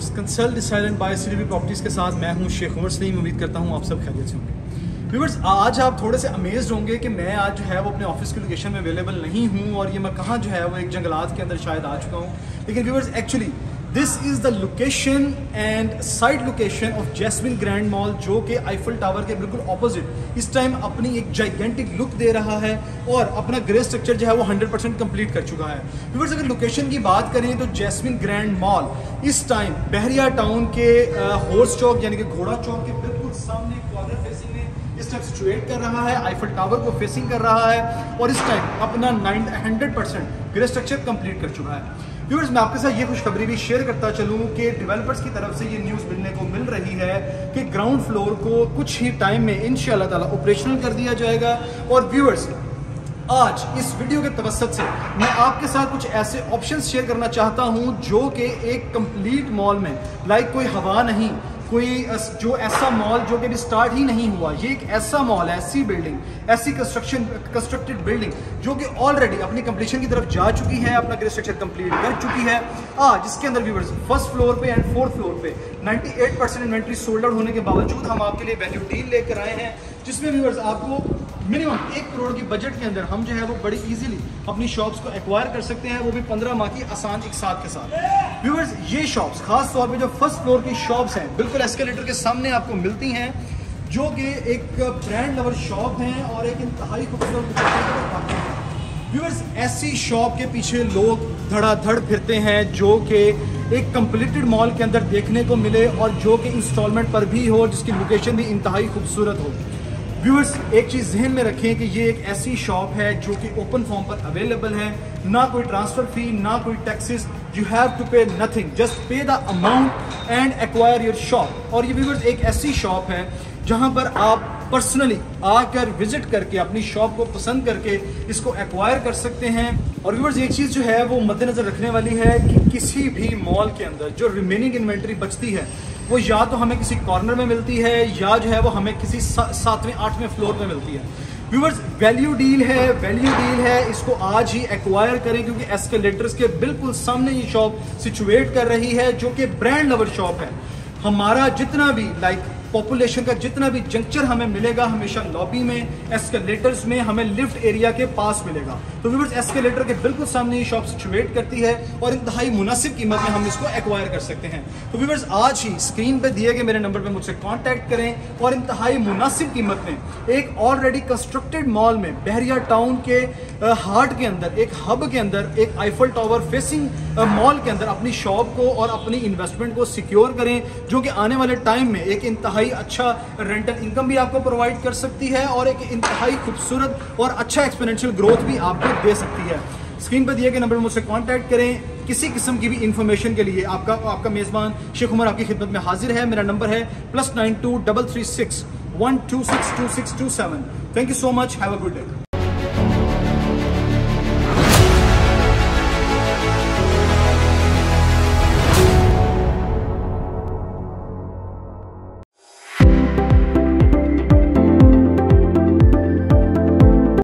Viewers, consult decide and buy city properties के साथ मैं हूं शेख उमर सलीम। उम्मीद करता हूं आप सब खैरियत से होंगे। व्यूअर्स, आज आप थोड़े से अमेज्ड होंगे कि मैं आज जो है वो अपने ऑफिस की लोकेशन में अवेलेबल नहीं हूं और ये मैं कहाँ जो है वो एक जंगलात के अंदर शायद आ चुका हूँ। लेकिन viewers, actually this is the location and side location of Jasmine Grand Mall, जो कि आईफल टावर के बिल्कुल ऑपोजिट इस टाइम अपनी एक जाइगेंटिक लुक दे रहा है और अपना ग्रे स्ट्रक्चर जो है वो 100% कंप्लीट कर चुका है। व्यूअर्स, अगर लोकेशन की बात करें तो जैस्मिन ग्रैंड मॉल इस टाइम बहरिया टाउन के हॉर्स चौक यानी कि घोड़ा चौक के बिल्कुल सामने कॉर्नर फेसिंग में इस टाइम सिचुएट कर रहा है, आईफल टावर को फेसिंग कर रहा है और इस टाइम अपना 100% ग्रे स्ट्रक्चर कंप्लीट कर चुका है। व्यूअर्स, मैं आपके साथ ये खुशखबरी भी शेयर करता चलूं कि डेवलपर्स की तरफ से ये न्यूज़ मिलने को मिल रही है कि ग्राउंड फ्लोर को कुछ ही टाइम में इंशाअल्लाह ताला ऑपरेशनल कर दिया जाएगा। और व्यूअर्स, आज इस वीडियो के तवस्सुत से मैं आपके साथ कुछ ऐसे ऑप्शंस शेयर करना चाहता हूं जो कि एक कंप्लीट मॉल में लाइक कोई हवा नहीं, कोई जो ऐसा मॉल जो कि स्टार्ट ही नहीं हुआ, ये एक ऐसा मॉल है, ऐसी बिल्डिंग, ऐसी कंस्ट्रक्टेड बिल्डिंग जो कि ऑलरेडी अपनी कंप्लीशन की तरफ जा चुकी है, अपना ग्रे स्ट्रक्चर कंप्लीट कर चुकी है। आज इसके अंदर व्यूअर्स फर्स्ट फ्लोर पे एंड फोर्थ फ्लोर पे 98% इन्वेंट्री सोल्ड आउट होने के बावजूद हम आपके लिए वैल्यू डील लेकर आए हैं, जिसमें व्यूअर्स आपको मिनिमम 1 करोड़ की बजट के अंदर हम जो है वो बड़ी इजीली अपनी शॉप्स को एक्वायर कर सकते हैं, वो भी 15 माह की आसान एक साथ के साथ। व्यूअर्स, ये शॉप्स खास तौर पे जो फर्स्ट फ्लोर की शॉप्स हैं बिल्कुल एस्केलेटर के सामने आपको मिलती हैं, जो कि एक ब्रांड लवर शॉप हैं और एक इंतहाई खूबसूरत। व्यूअर्स, ऐसी शॉप के पीछे लोग धड़ाधड़ फिरते हैं जो कि एक कंप्लीटेड मॉल के अंदर देखने को मिले और जो कि इंस्टॉलमेंट पर भी हो, जिसकी लोकेशन भी इंतहाई खूबसूरत हो। व्यूअर्स, एक चीज़ जहन में रखें कि ये एक ऐसी शॉप है जो कि ओपन फॉर्म पर अवेलेबल है, ना कोई ट्रांसफर फी, ना कोई taxes, you have to pay nothing, just pay the amount and acquire your shop. और ये व्यूअर्स एक ऐसी शॉप है जहां पर आप पर्सनली आकर विजिट करके अपनी शॉप को पसंद करके इसको एक्वायर कर सकते हैं। और व्यूअर्स, एक चीज़ जो है वो मद्देनजर रखने वाली है कि किसी भी मॉल के अंदर जो रिमेनिंग इन्वेंट्री बचती है वो या तो हमें किसी कॉर्नर में मिलती है या जो है वो हमें किसी 7वें 8वें फ्लोर पे मिलती है। व्यूअर्स, वैल्यू डील है, इसको आज ही एक्वायर करें क्योंकि एस्केलेटर्स के बिल्कुल सामने ये शॉप सिचुएट कर रही है, जो कि ब्रांड लवर शॉप है। हमारा जितना भी पॉपुलेशन का जितना भी जंक्चर हमें मिलेगा हमेशा लॉबी में, एस्केलेटर्स में, हमें लिफ्ट एरिया के पास मिलेगा। तो व्यूअर्स, एस्केलेटर के बिल्कुल सामने ये शॉप सिचुएट करती है और इंतहाई मुनासिब कीमत में हम इसको एक्वायर कर सकते हैं। तो व्यूअर्स, आज ही स्क्रीन पे दिए गए मेरे नंबर पे मुझसे कांटेक्ट करें और इंतहाई मुनासिब कीमत में एक ऑलरेडी कंस्ट्रक्टेड मॉल में बहरिया टाउन के हार्ट के अंदर, एक हब के अंदर, एक आईफल टावर फेसिंग मॉल के अंदर अपनी शॉप को और अपनी इन्वेस्टमेंट को सिक्योर करें, जो कि आने वाले टाइम में एक इंतहाई अच्छा रेंटल इनकम भी आपको प्रोवाइड कर सकती है और एक इंतहाई खूबसूरत और अच्छा एक्सपोनेंशियल ग्रोथ भी आपको दे सकती है। स्क्रीन पर दिए गए नंबर पर मुझसे कांटेक्ट करें। किसी किस्म की भी इंफॉर्मेशन के लिए आपका मेजबान शेख उमर आपकी खिदमत में हाजिर है। मेरा नंबर है +92 336 126 2627। Thank you so much, have a good day.